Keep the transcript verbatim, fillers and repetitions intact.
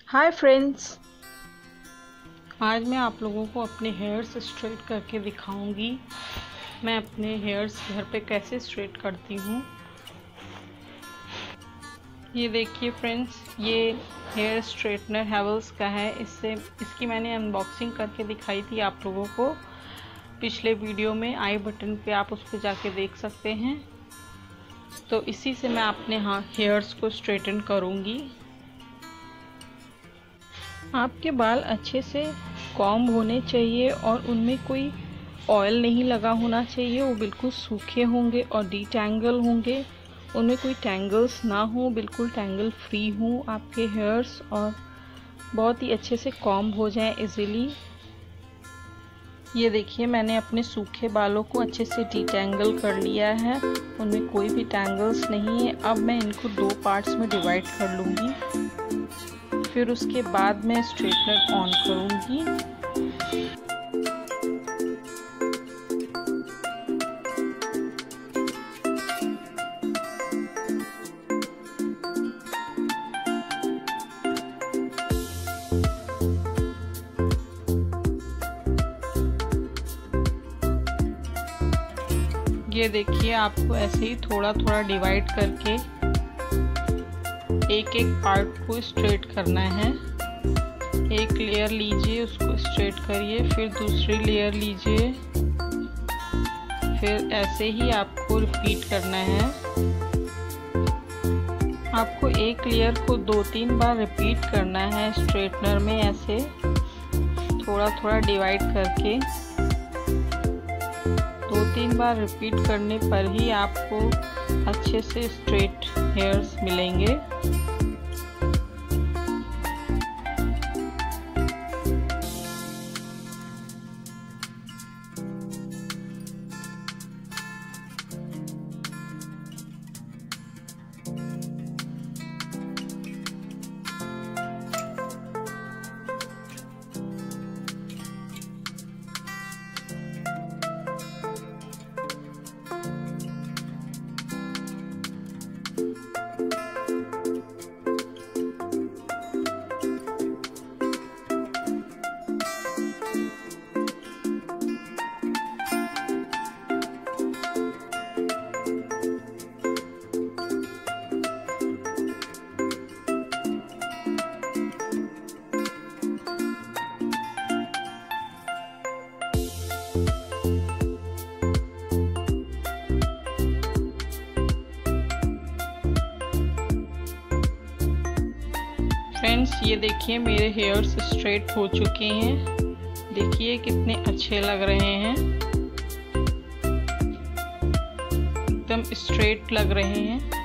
Hi friends, आज मैं आप लोगों को अपने हेयर्स स्ट्रेट करके दिखाऊंगी। मैं अपने हेयर्स घर पे कैसे स्ट्रेट करती हूँ। ये देखिए फ्रेंड्स, ये हेयर स्ट्रेटनर हैवेल्स का है। इससे इसकी मैंने अनबॉक्सिंग करके दिखाई थी आप लोगों को पिछले वीडियो में। आई बटन पे आप उस पर जाके देख सकते हैं। तो इसी से मैं अपने हाँ हेयर्स को स्ट्रेटन करूँगी। आपके बाल अच्छे से कॉम्ब होने चाहिए और उनमें कोई ऑयल नहीं लगा होना चाहिए। वो बिल्कुल सूखे होंगे और डीटैंगल होंगे, उनमें कोई टैंगल्स ना हो, बिल्कुल टैंगल फ्री हो आपके हेयर्स और बहुत ही अच्छे से कॉम्ब हो जाएं इजीली। ये देखिए, मैंने अपने सूखे बालों को अच्छे से डीटैंगल कर लिया है, उनमें कोई भी टैंगल्स नहीं है। अब मैं इनको दो पार्ट्स में डिवाइड कर लूँगी, फिर उसके बाद मैं स्ट्रेटनर ऑन करूंगी। ये देखिए, आपको ऐसे ही थोड़ा थोड़ा डिवाइड करके एक एक पार्ट को स्ट्रेट करना है। एक लेयर लीजिए, उसको स्ट्रेट करिए, फिर दूसरी लेयर लीजिए, फिर ऐसे ही आपको रिपीट करना है। आपको एक लेयर को दो तीन बार रिपीट करना है स्ट्रेटनर में, ऐसे थोड़ा थोड़ा डिवाइड करके। दो तीन बार रिपीट करने पर ही आपको अच्छे से स्ट्रेट हेयर्स मिलेंगे। फ्रेंड्स, ये देखिए, मेरे हेयर्स स्ट्रेट हो चुके हैं। देखिए कितने अच्छे लग रहे हैं, एकदम स्ट्रेट लग रहे हैं।